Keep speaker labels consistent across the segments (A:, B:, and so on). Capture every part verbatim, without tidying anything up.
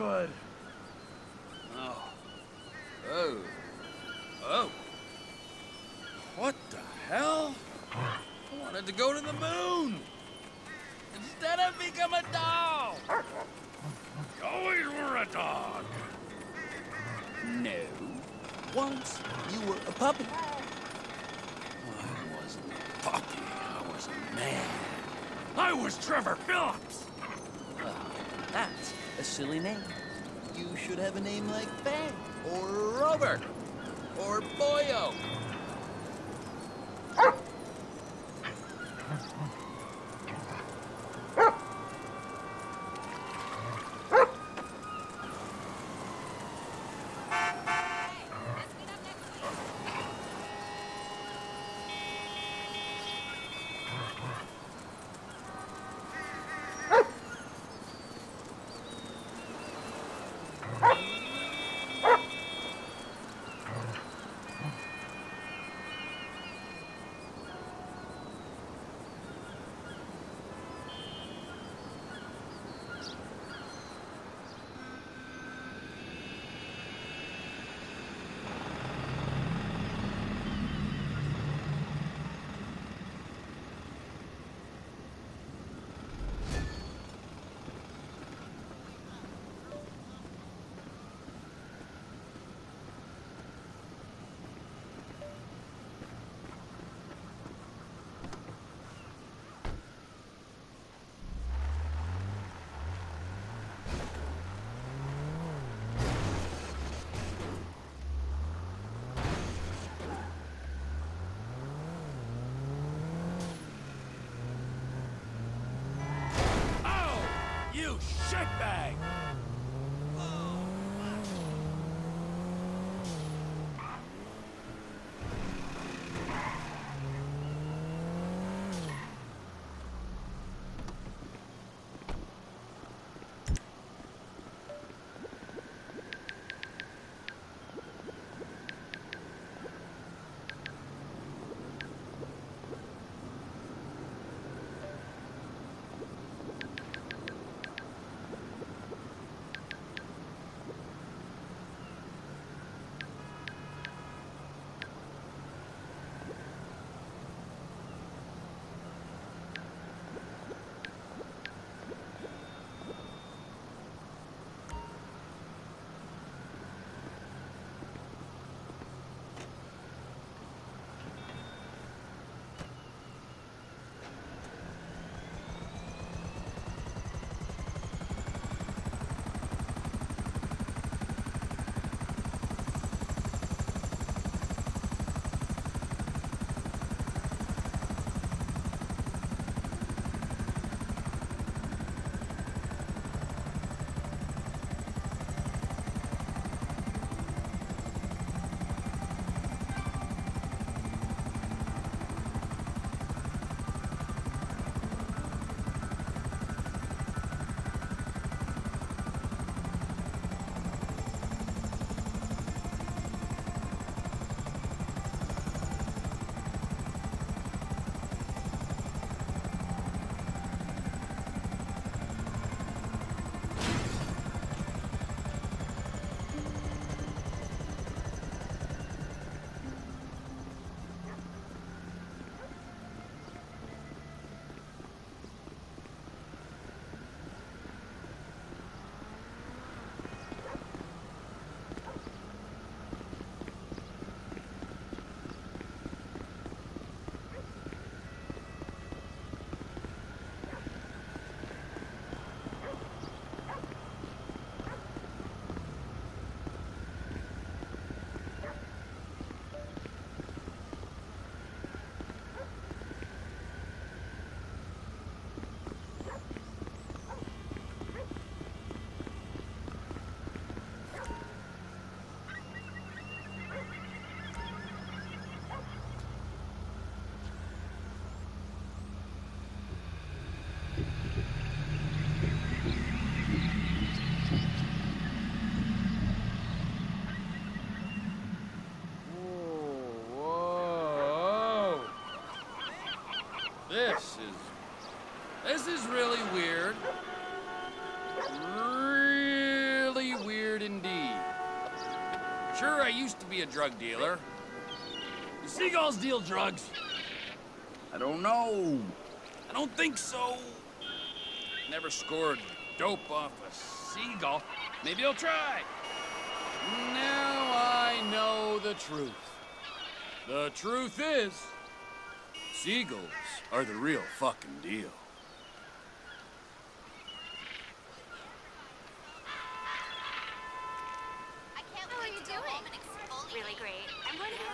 A: good.
B: Oh. Oh. Oh. What the hell? I wanted to go to the moon. Instead I've become a doll.
A: You always were a dog.
B: No. Once you were a puppy. I wasn't a puppy. I was a man.
A: I was Trevor Phillips.
B: Well, that's a silly name. You should have a name like Fang, or Robert, or Boyo.
A: You shitbag!
B: This is... This is really weird. Really
A: be a drug dealer. Do seagulls deal drugs?
B: I don't know.
A: I don't think so. Never scored dope off a seagull. Maybe I'll try. Now I know the truth. The truth is, seagulls are the real fucking deal.
C: I can't How are you doing? Really great. I'm going to go.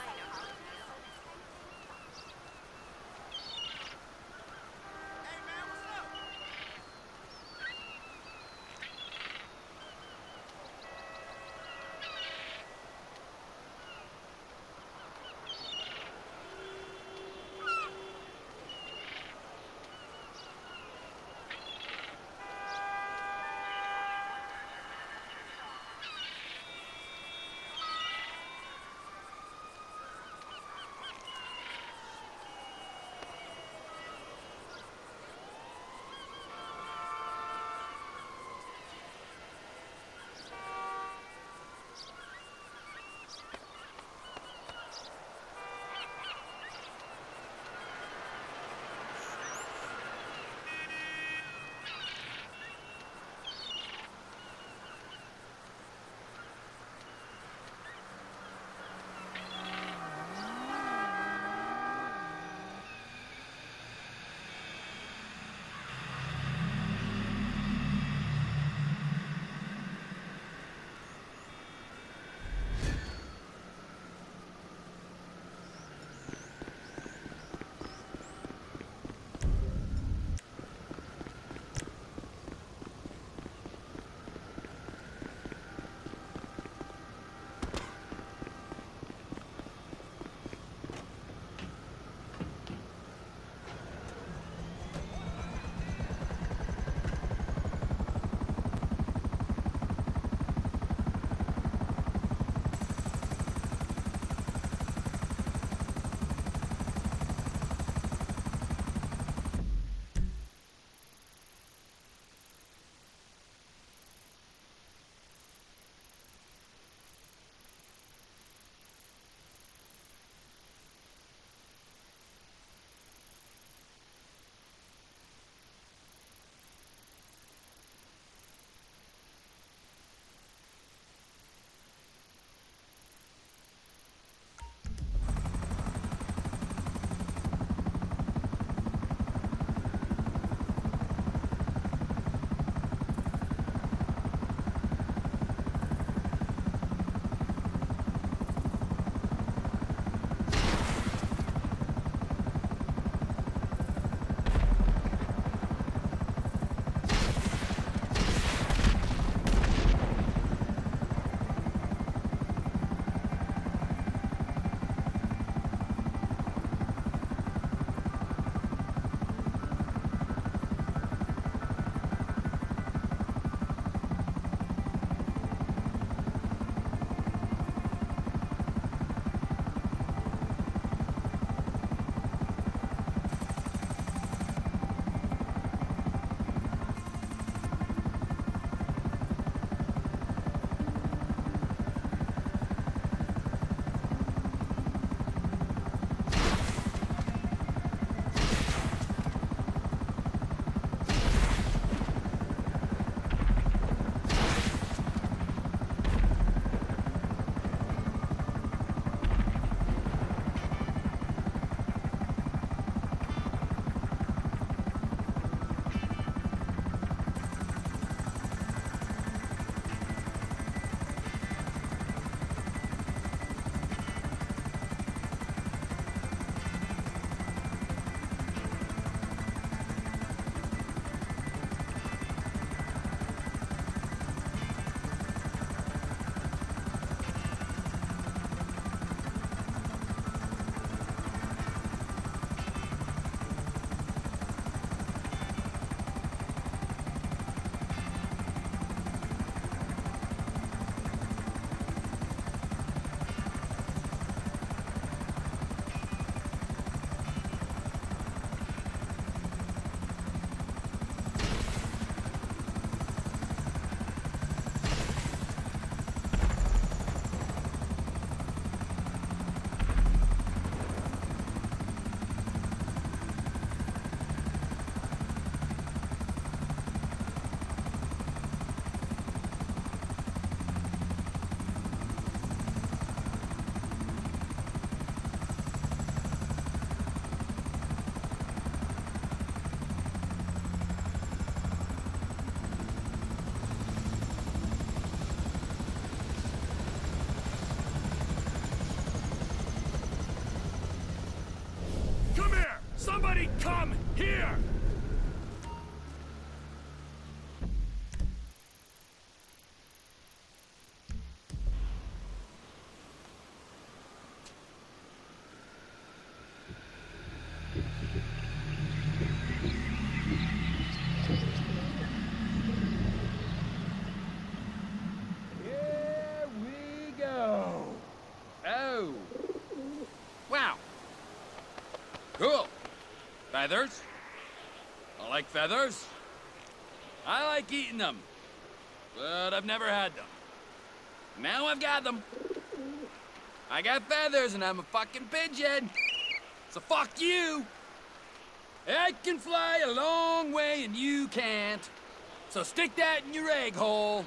A: Everybody come here! Here we go. Oh. Wow. Cool. Feathers. I like feathers. I like eating them. But I've never had them. Now I've got them. I got feathers and I'm a fucking pigeon. So fuck you. I can fly a long way and you can't. So stick that in your egg hole.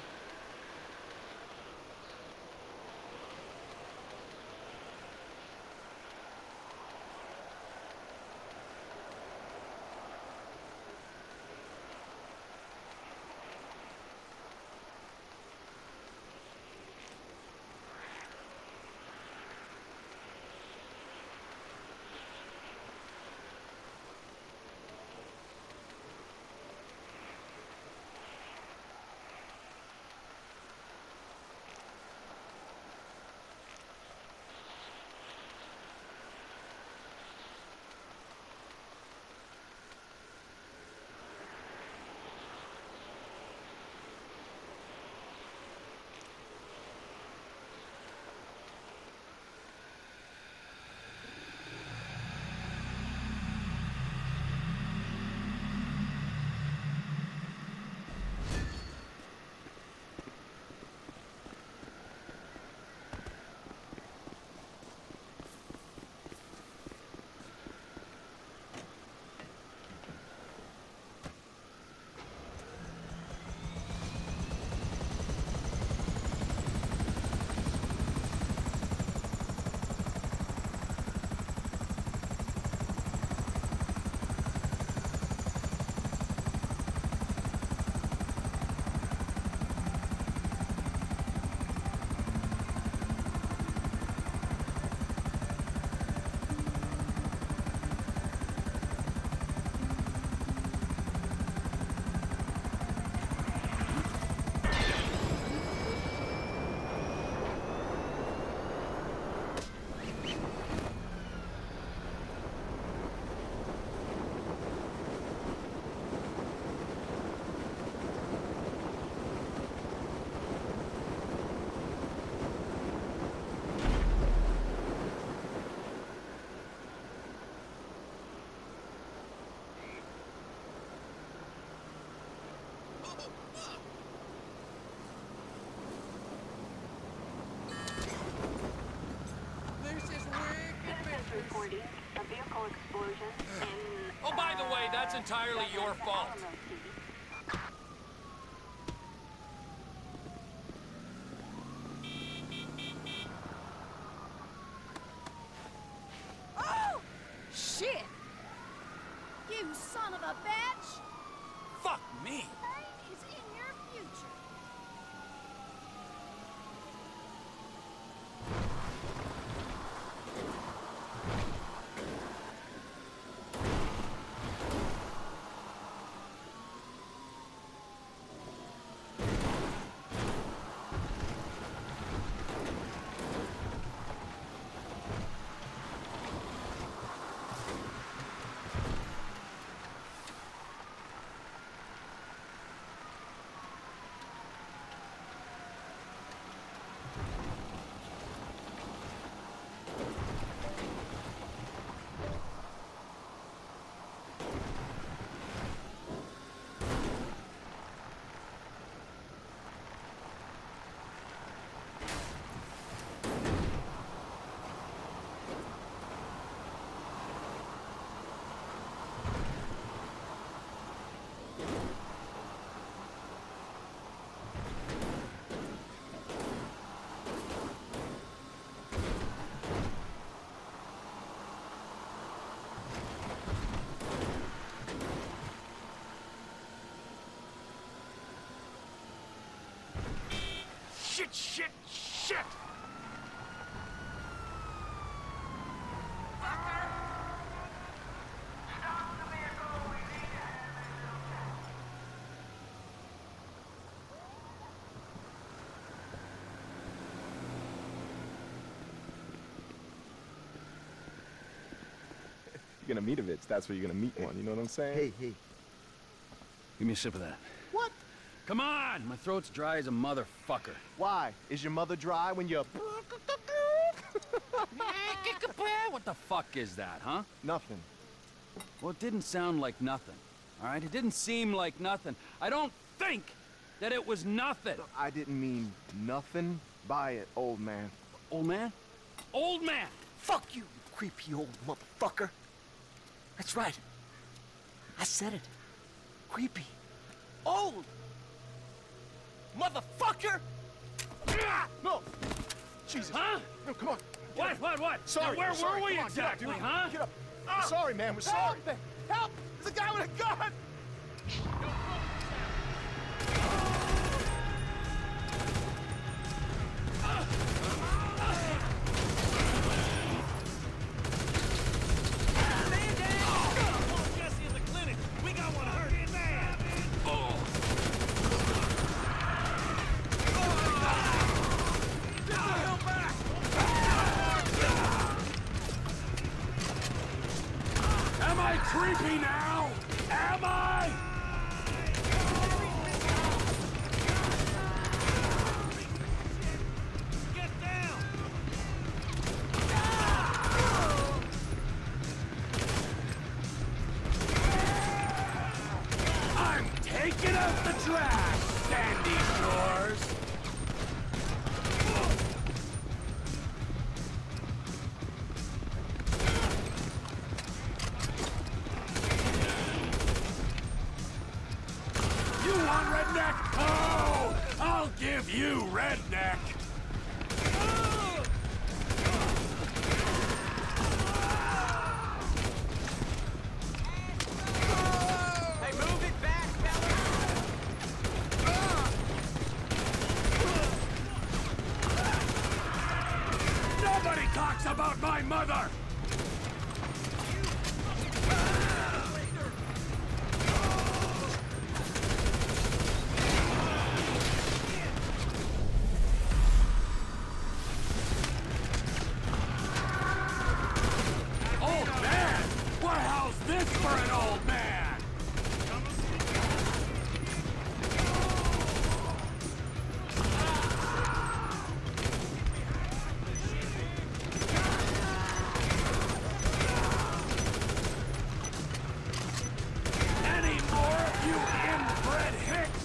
D: Reporting a vehicle explosion in...
A: Oh, by the way, that's entirely your fault.
C: Oh! Shit! You son of a bitch!
A: Fuck me.
C: Pain is in your future.
A: Shit, shit, shit!
E: gonna meet a Vitz, that's where you're gonna meet one. You know what I'm saying?
B: Hey, hey.
A: Give me a sip of that.
E: What?
A: Come on! My throat's dry as a motherfucker.
E: Why? Is your mother dry when you're...
A: What the fuck is that, huh?
E: Nothing.
A: Well, it didn't sound like nothing, all right? It didn't seem like nothing. I don't think that it was nothing.
E: I didn't mean nothing by it, old man.
A: Old man? Old man!
B: Fuck you, you creepy old motherfucker. That's right. I said it. Creepy. Old. Motherfucker!
E: No! Jesus.
A: Huh?
E: No, come on. Get
A: What,
E: up.
A: what, what?
E: Sorry.
A: Now, where
E: sorry.
A: were we
E: Come on,
A: exactly,
E: get up, dude.
A: huh?
E: Get up. I'm sorry, man. We're sorry. Help! Help! There's a guy with a gun!
A: Am I creepy now? Am I? Get down! I'm taking out the trash, Sandy Shores! You want redneck? Oh, I'll give you redneck.
B: Hey, move it back,
A: Nobody talks about my mother. Old man? Well, how's this for an old man? Any more of you inbred hicks?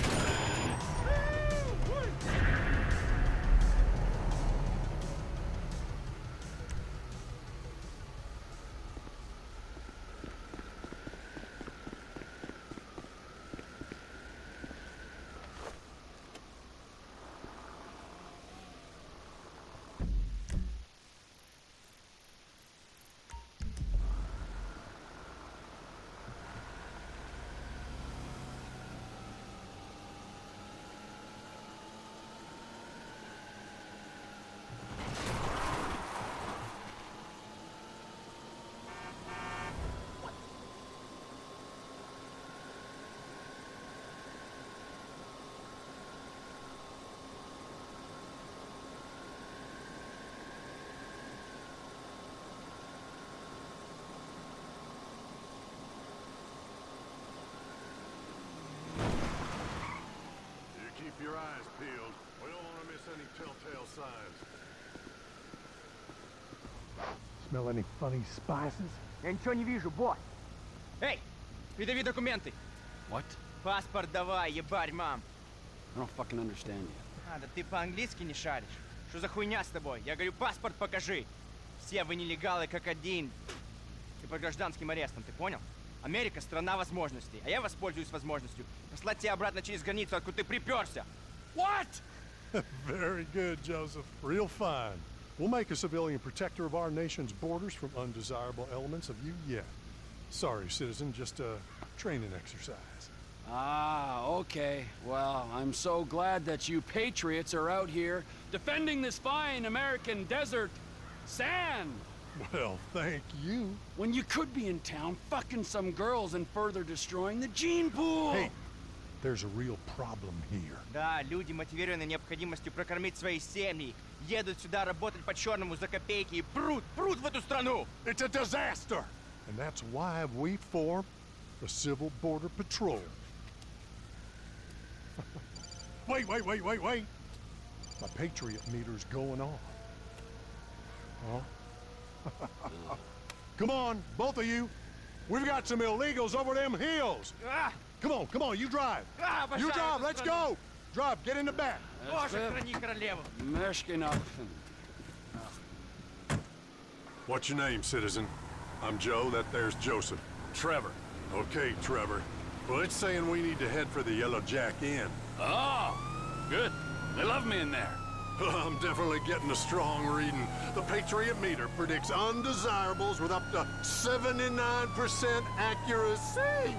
F: You keep your eyes peeled. We don't want to miss any telltale signs.
G: Smell any funny spices?
H: Я ничего не вижу, босс. Эй, передави документы.
A: What?
H: Паспорт давай, ебарь, мам.
A: I don't fucking understand you.
H: А, да ты по-английски не шаришь. Что за хуйня с тобой? Я говорю, паспорт покажи. Все вы нелегалы как один. Ты под гражданским арестом, ты понял? Америка — страна возможностей, а я воспользуюсь возможностью послать тебя обратно через границу, откуда ты приперся.
A: What?
G: Very good, Joseph. Real fine. We'll make a civilian protector of our nation's borders from undesirable elements of you yet. Sorry, citizen, just a training exercise.
A: Ah, okay. Well, I'm so glad that you patriots are out here defending this fine American desert sand.
G: Well, thank you.
A: When you could be in town fucking some girls and further destroying the gene pool.
G: Hey, there's a real problem here.
H: Да, люди, мотивированы необходимостью прокормить свои семьи, едут сюда работать по-черному за копейки и прут, прут в эту страну.
G: It's a disaster. And that's why we formed the Civil Border Patrol. Wait, wait, wait, wait, wait! My Patriot meter's going off. Huh? Come on, both of you. We've got some illegals over them hills.
H: Ah!
G: Come on, come on, you drive.
H: Ah,
G: You
H: обожаю
G: drive,
H: эту
G: let's
H: страну.
G: go. Drive, get in the back.
H: Боже, храни королеву.
F: What's your name, citizen? I'm Joe, that there's Joseph. Trevor. Okay, Trevor. Well, it's saying we need to head for the Yellow Jack Inn.
A: Oh, good. They love me in there.
F: I'm definitely getting a strong reading. The Patriot meter predicts undesirables with up to seventy-nine percent accuracy.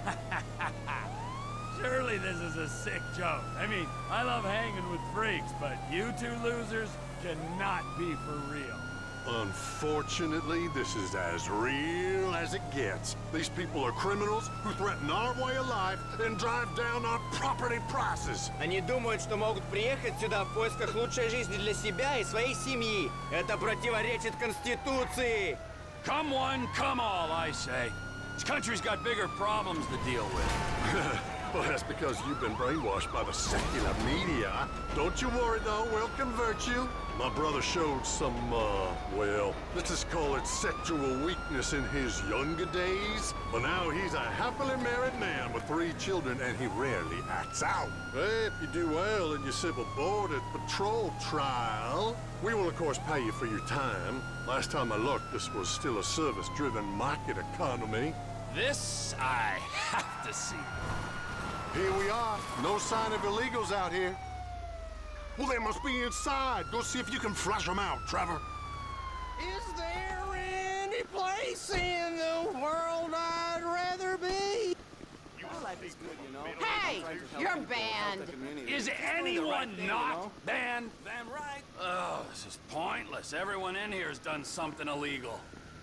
A: Surely this is a sick joke. I mean, I love hanging with freaks, but you two losers cannot be for real.
F: Unfortunately, this is as real as it gets. These people are criminals who threaten our way of life and drive down our property prices.
H: Они думают, что могут приехать сюда в поисках лучшей жизни для себя и своей семьи. Это противоречит Конституции.
A: Come one, come all, I say. This country's got bigger problems to deal with.
F: Well, that's because you've been brainwashed by the secular media. Don't you worry, though. We'll convert you. My brother showed some, uh, well, let's just call it sexual weakness in his younger days. But now he's a happily married man with three children, and he rarely acts out. Well, if you do well in your Civil Border Patrol trial, we will, of course, pay you for your time. Last time I looked, this was still a service-driven market economy.
A: This I have to see.
F: Here we are. No sign of illegals out here. Well, they must be inside. Go see if you can flush them out, Trevor.
B: Is there any place in the world I'd rather be? Life is good, you know.
I: Hey, you're banned.
A: Is anyone not banned? Van right. Oh, this is pointless. Everyone in here has done something illegal.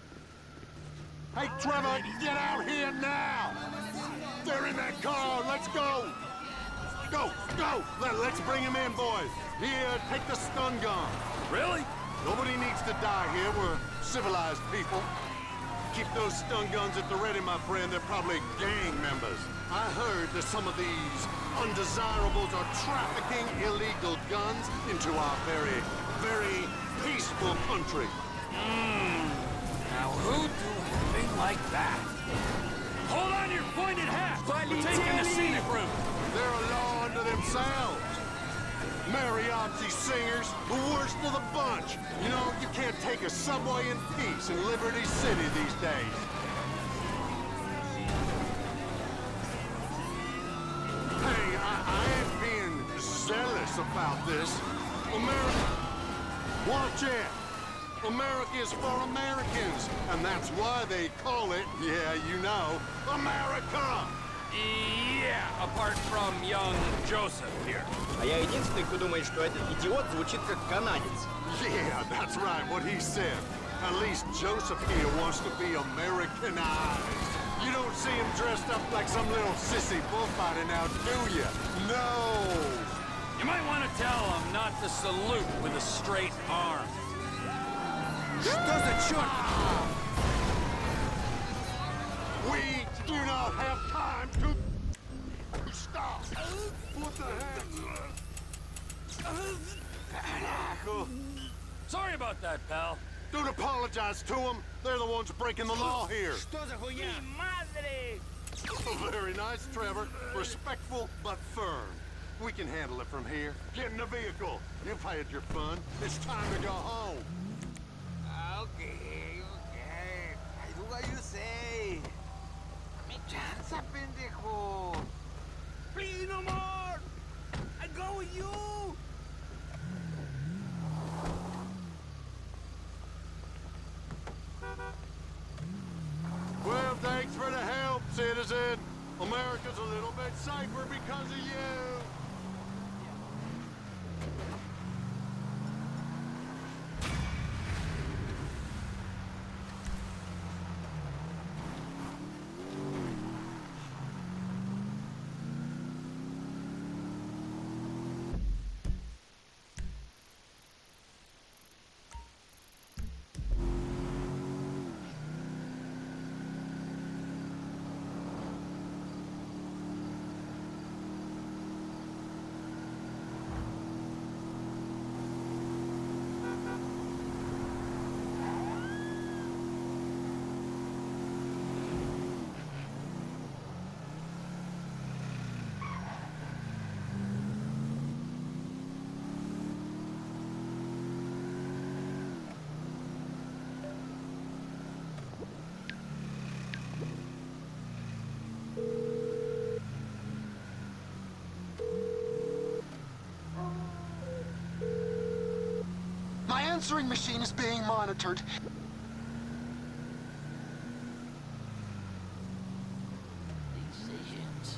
F: Hey, Trevor, get out here now! They're in that car. Let's go. Go, go. Let, let's bring him in, boys. Here, take the stun gun.
A: Really?
F: Nobody needs to die here. We're civilized people. Keep those stun guns at the ready, my friend. They're probably gang members. I heard that some of these undesirables are trafficking illegal guns into our very, very peaceful country.
A: Mmm. Now who'd do a thing like that? Hold on your pointed hat! We're taking the scenic route!
F: They're a law unto themselves. Mariachi singers, the worst of the bunch. You know, you can't take a subway in peace in Liberty City these days. Hey, I, I ain't being zealous about this. America, watch it. America is for Americans, and that's why they call it, yeah, you know, America!
A: Yeah, apart from young Joseph here.
H: А я единственный, кто думает, что этот идиот звучит как канадец.
F: Yeah, that's right, what he said. At least Joseph here wants to be Americanized. You don't see him dressed up like some little sissy bullfighter now, do you? No!
A: You might want to tell him not to salute with a straight arm.
H: Что за черт?
F: We do not have time to stop. What the heck?
A: Sorry about that, pal.
F: Don't apologize to them. They're the ones breaking the law here.
H: Что за хуйня? Madre!
F: Very nice, Trevor. Respectful but firm. We can handle it from here. Get in the vehicle. You've had your fun. It's time to go home.
B: Okay, okay. I do what you say. Me chanza, pendejo. Please, no more. I go with you.
F: Well, thanks for the help, citizen. America's a little bit safer because of you.
E: answering machine is being monitored.
J: Decisions.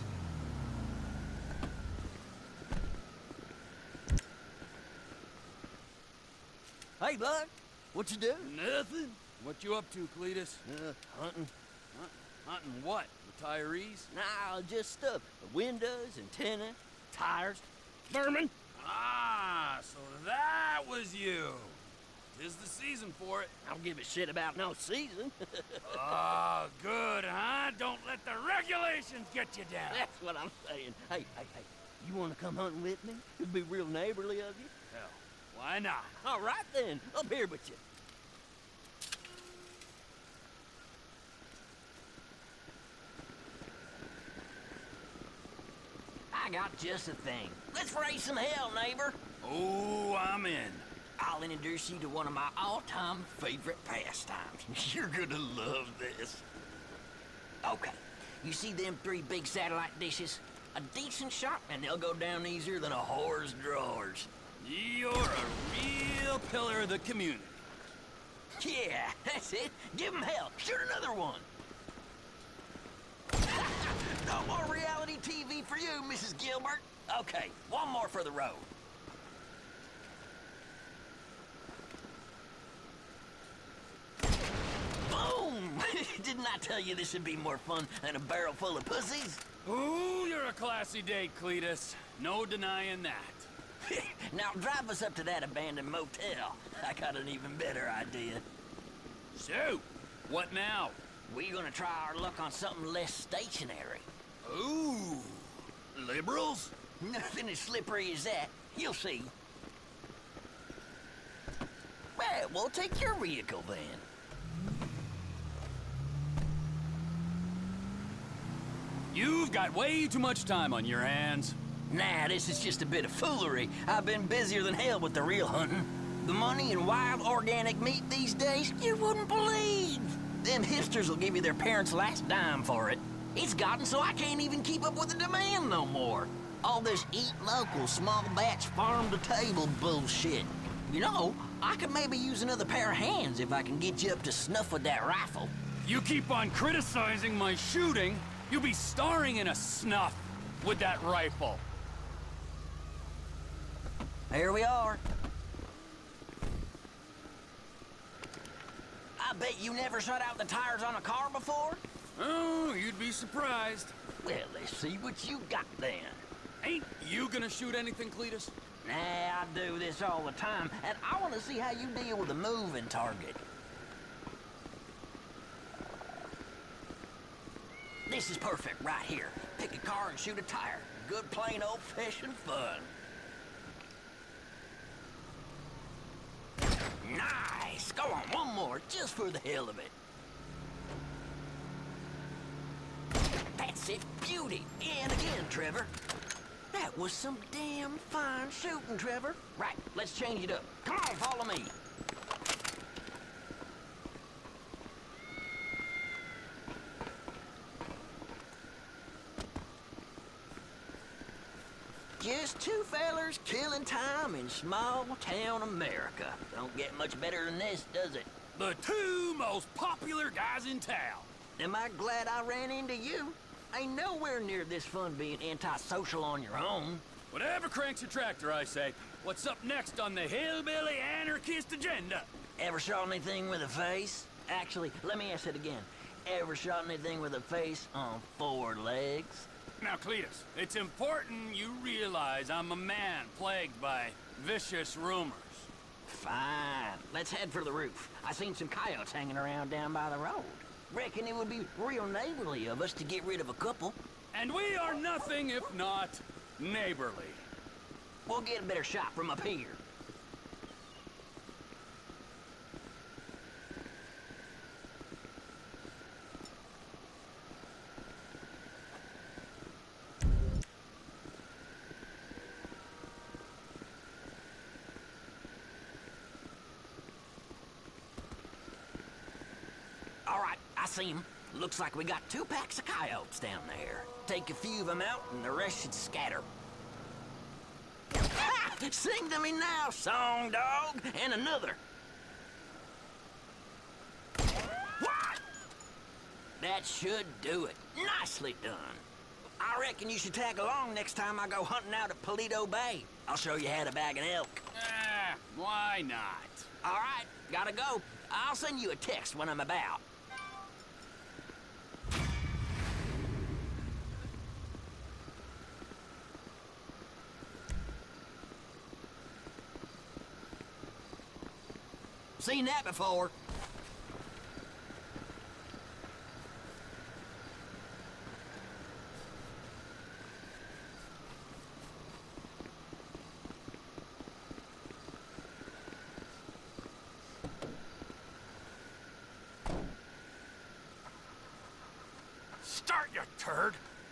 J: Hey, bud. What you doing?
A: Nothing. What you up to, Cletus?
J: Uh, hunting.
A: Hunt, hunting what? Retirees?
J: Nah, just stuff. Windows, antenna, tires, vermin.
A: Ah, so that was you. Tis the season for it.
J: I don't give a shit about no season.
A: Oh, good, huh? Don't let the regulations get you down.
J: That's what I'm saying. Hey, hey, hey. You want to come hunting with me? It'd be real neighborly of you.
A: Hell, why not?
J: All right, then. Up here with you. I got just a thing. Let's raise some hell, neighbor.
A: Oh, I'm in.
J: I'll introduce you to one of my all-time favorite pastimes. You're gonna love this. Okay, you see them three big satellite dishes? A decent shot, and they'll go down easier than a whore's drawers.
A: You're a real pillar of the community.
J: Yeah, that's it. Give them hell. Shoot another one. No more reality T V for you, Missus Gilbert. Okay, one more for the road. Boom! Didn't I tell you this would be more fun than a barrel full of pussies?
A: Ooh, you're a classy date, Cletus. No denying that.
J: Now drive us up to that abandoned motel. I got an even better idea.
A: So, what now?
J: We're gonna try our luck on something less stationary.
A: Ooh, liberals?
J: Nothing as slippery as that. You'll see. Well, we'll take your vehicle then.
A: You've got way too much time on your hands.
J: Nah, this is just a bit of foolery. I've been busier than hell with the real hunting. The money in wild organic meat these days, you wouldn't believe. Them hipsters will give you their parents' last dime for it. It's gotten so I can't even keep up with the demand no more. All this eat local, small batch, farm to table bullshit. You know, I could maybe use another pair of hands if I can get you up to snuff with that rifle.
A: You keep on criticizing my shooting, you'll be starring in a snuff with that rifle.
J: Here we are. I bet you never shut out the tires on a car before?
A: Oh, you'd be surprised.
J: Well, let's see what you got then.
A: Ain't you gonna shoot anything, Cletus?
J: Nah, I do this all the time, and I want to see how you deal with a moving target. This is perfect right here. Pick a car and shoot a tire. Good plain old-fashioned fun. Nice! Go on, one more, just for the hell of it. That's it, beauty. And again, Trevor. That was some damn fine shooting, Trevor. Right, let's change it up. Come on, follow me. Just two fellers killing time in small-town America. Don't get much better than this, does it?
A: The two most popular guys in town.
J: Am I glad I ran into you? Ain't nowhere near this fun being antisocial on your own.
A: Whatever cranks your tractor, I say. What's up next on the hillbilly anarchist agenda?
J: Ever shot anything with a face? Actually, let me ask it again. Ever shot anything with a face on four legs?
A: Now, Cletus, it's important you realize I'm a man plagued by vicious rumors.
J: Fine. Let's head for the roof. I seen some coyotes hanging around down by the road. Reckon it would be real neighborly of us to get rid of a couple.
A: And we are nothing if not neighborly.
J: We'll get a better shot from up here. All right, I see him. Looks like we got two packs of coyotes down there. Take a few of them out, and the rest should scatter. Ha! Sing to me now, song dog, and another. What? That should do it. Nicely done. I reckon you should tag along next time I go hunting out at Paleto Bay. I'll show you how to bag an elk.
A: Ah, why not?
J: All right, gotta go. I'll send you a text when I'm about. Seen that before.
A: Start, you turd!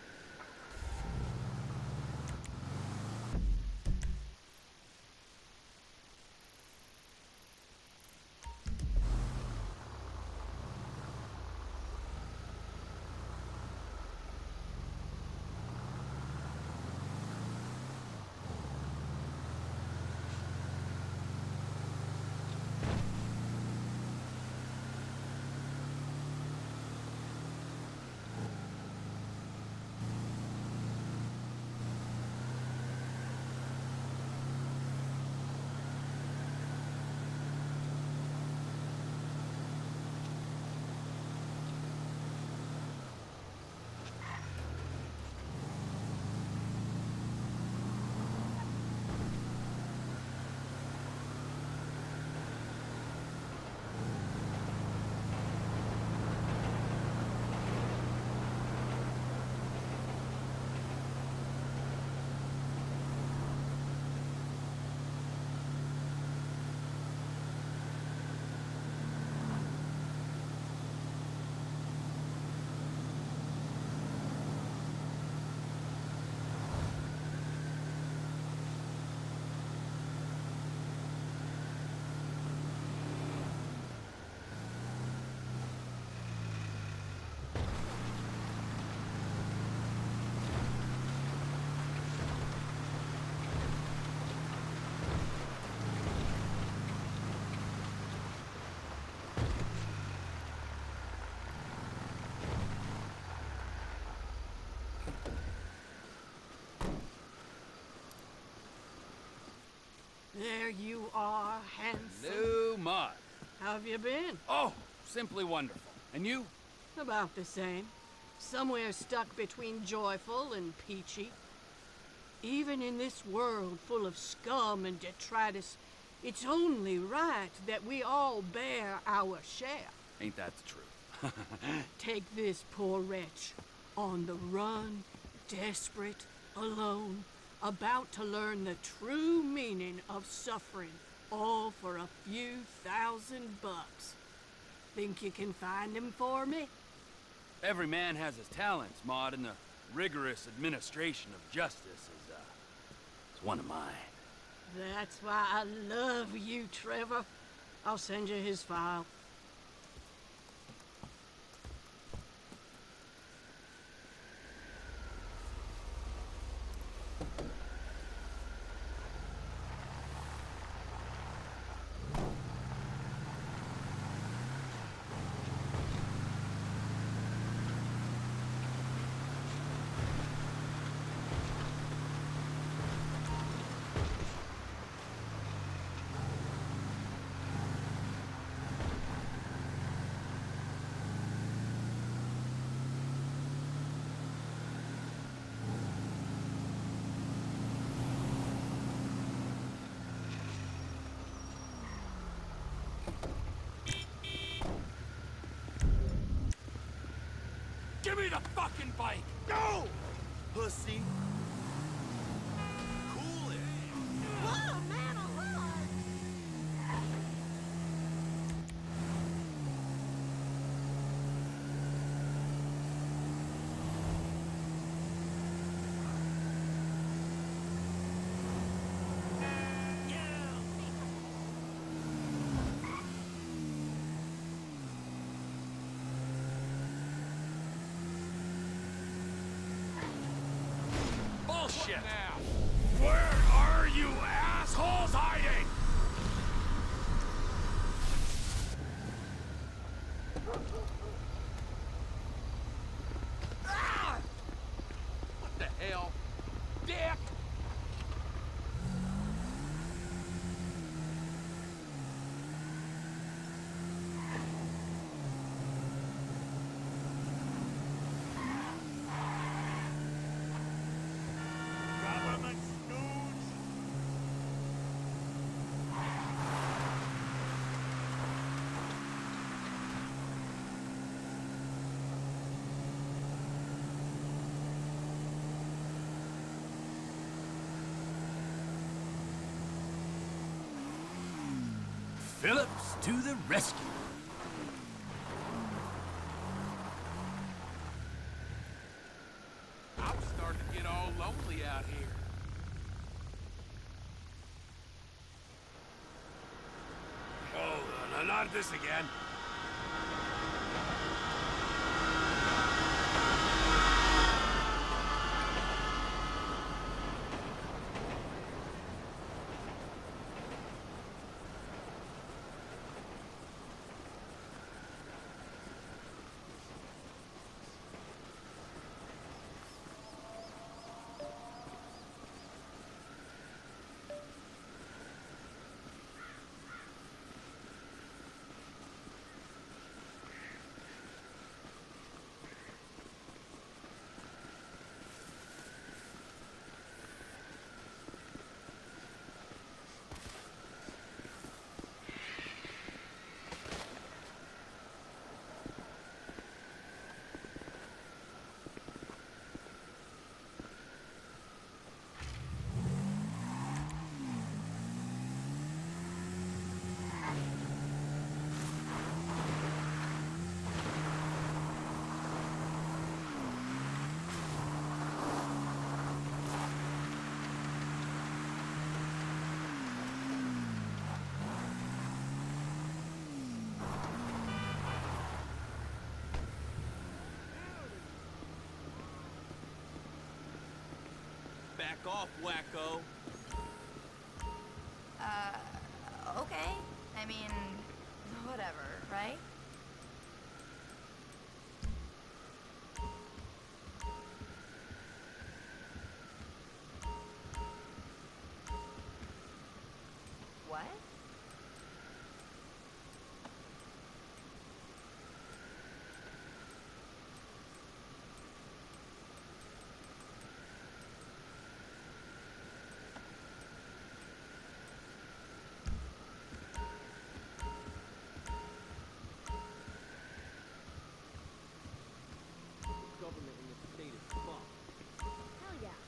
I: There you are, handsome.
A: New mud.
I: How have you been?
A: Oh, simply wonderful. And you?
I: About the same. Somewhere stuck between joyful and peachy. Even in this world full of scum and detritus, it's only right that we all bear our share.
A: Ain't that the truth?
I: Take this poor wretch, on the run, desperate, alone, about to learn the true meaning of suffering, all for a few thousand bucks. Think you can find him for me?
A: Every man has his talents, Maud, and the rigorous administration of justice is, uh, is one of mine.
I: That's why I love you, Trevor. I'll send you his file.
A: Give me the fucking bike!
B: Go! Pussy. Cool it.
C: Whoa, man, alive!
A: Bullshit! Now, where are you, ass? Ah! What the hell? Dick!
B: Government stooge!
J: Phillips to the rescue.
A: I'm starting to get all lonely out here. Oh, no, not this again.
B: Back off, wacko.
C: Uh, okay. I mean, whatever, right? What?
B: Government in the state is fucked.
C: Hell yeah.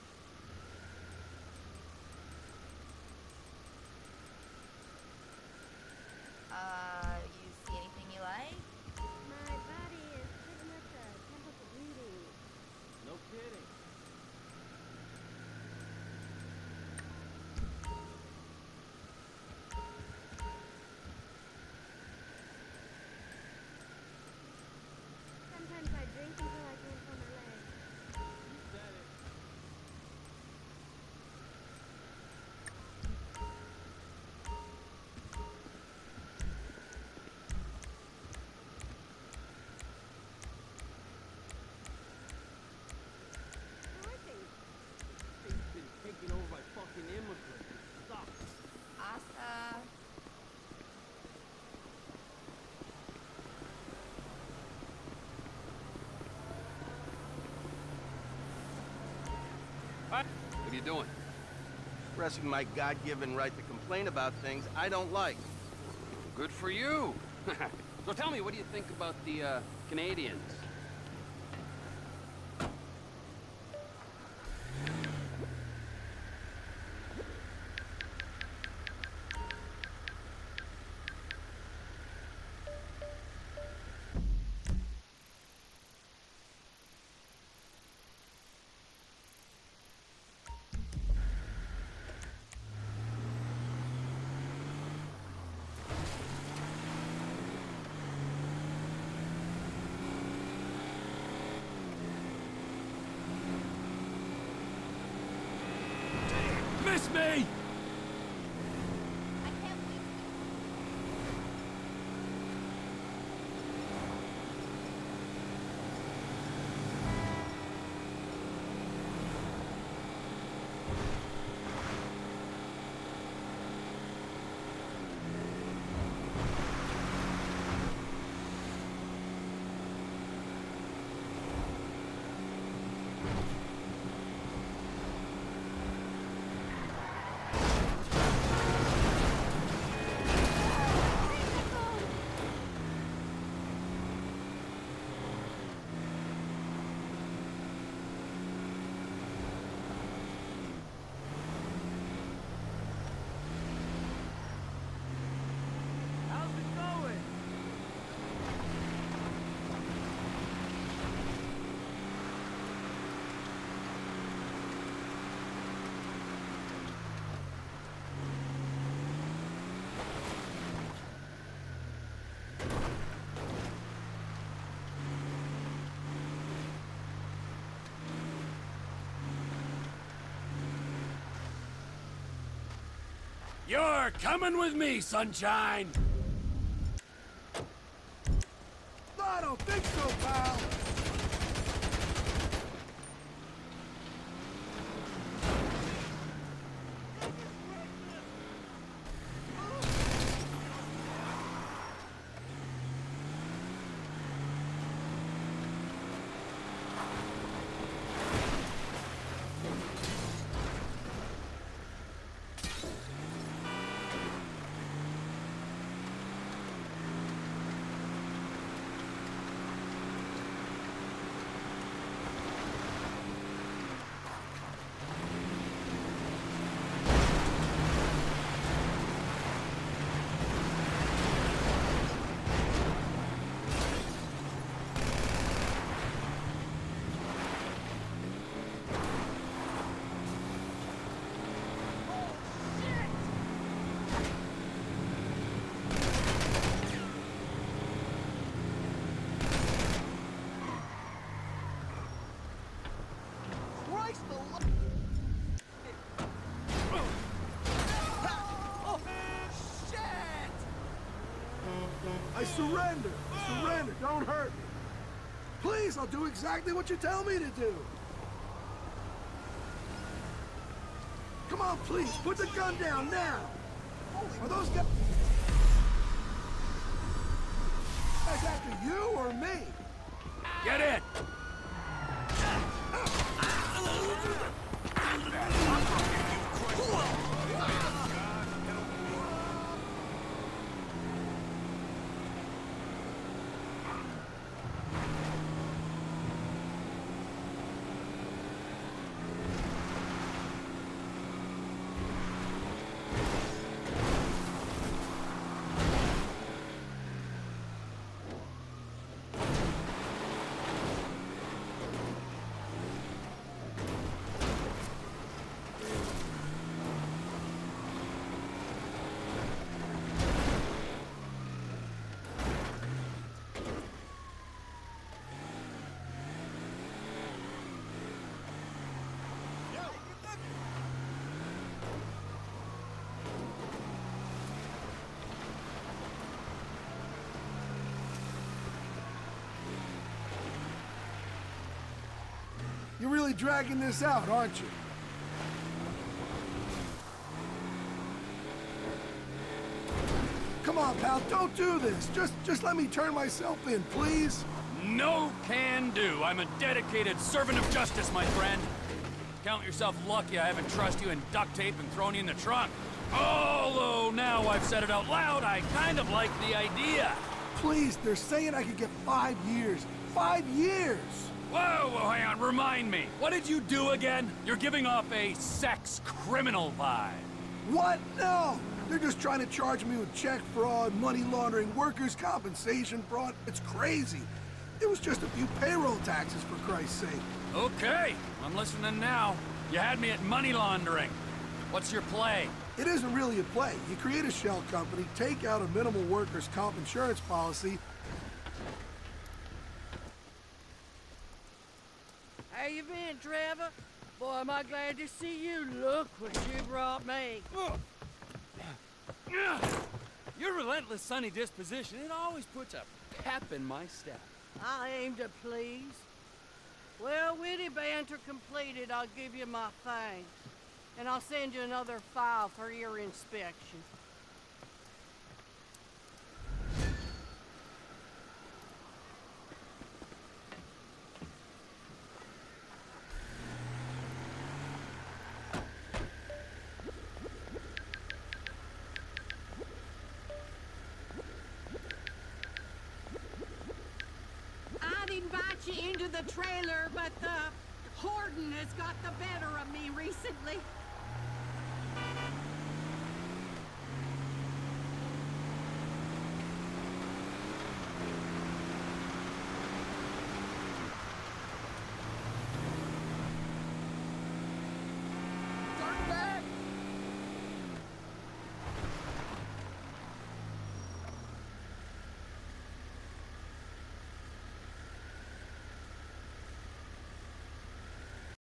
C: Uh, you see anything you like?
D: My body is pretty much a temple for beauty.
B: No kidding.
D: Sometimes I drink until I can't feel my legs.
B: You said it.
D: How are things?
B: State's been taken over by fucking immigrants. It sucks.
C: Asta.
A: What? What are you doing?
K: Expressing my God-given right to complain about things I don't like.
A: Good for you. So tell me, what do you think about the, uh, Canadians? Miss me!
C: I can't believe
A: You're coming with me, sunshine!
E: I don't think so, pal. I surrender! I surrender! Don't hurt me! Please, I'll do exactly what you tell me to do! Come on, please, put the gun down now! Are those guys after you or me?
A: Get in!
E: You're really dragging this out, aren't you? Come on, pal, don't do this. Just, just let me turn myself in, please.
A: No can do. I'm a dedicated servant of justice, my friend. Count yourself lucky I haven't trussed you in duct tape and thrown you in the trunk. Although now I've said it out loud, I kind of like the idea.
E: Please, they're saying I could get five years. Five years!
A: Whoa, whoa, hang on, remind me. What did you do again? You're giving off a sex criminal vibe.
E: What? No! They're just trying to charge me with check fraud, money laundering, workers' compensation fraud. It's crazy. It was just a few payroll taxes, for Christ's sake.
A: Okay, I'm listening now. You had me at money laundering. What's your play?
E: It isn't really a play. You create a shell company, take out a minimal workers' comp insurance policy.
I: How you been, Trevor? Boy, am I glad to see you. Look what you brought me.
A: Your relentless sunny disposition, it always puts a pep in my step.
I: I aim to please. Well, witty banter completed, I'll give you my thanks. And I'll send you another file for your inspection.
L: I'd invite you into the trailer, but the Horden has got the better of me recently.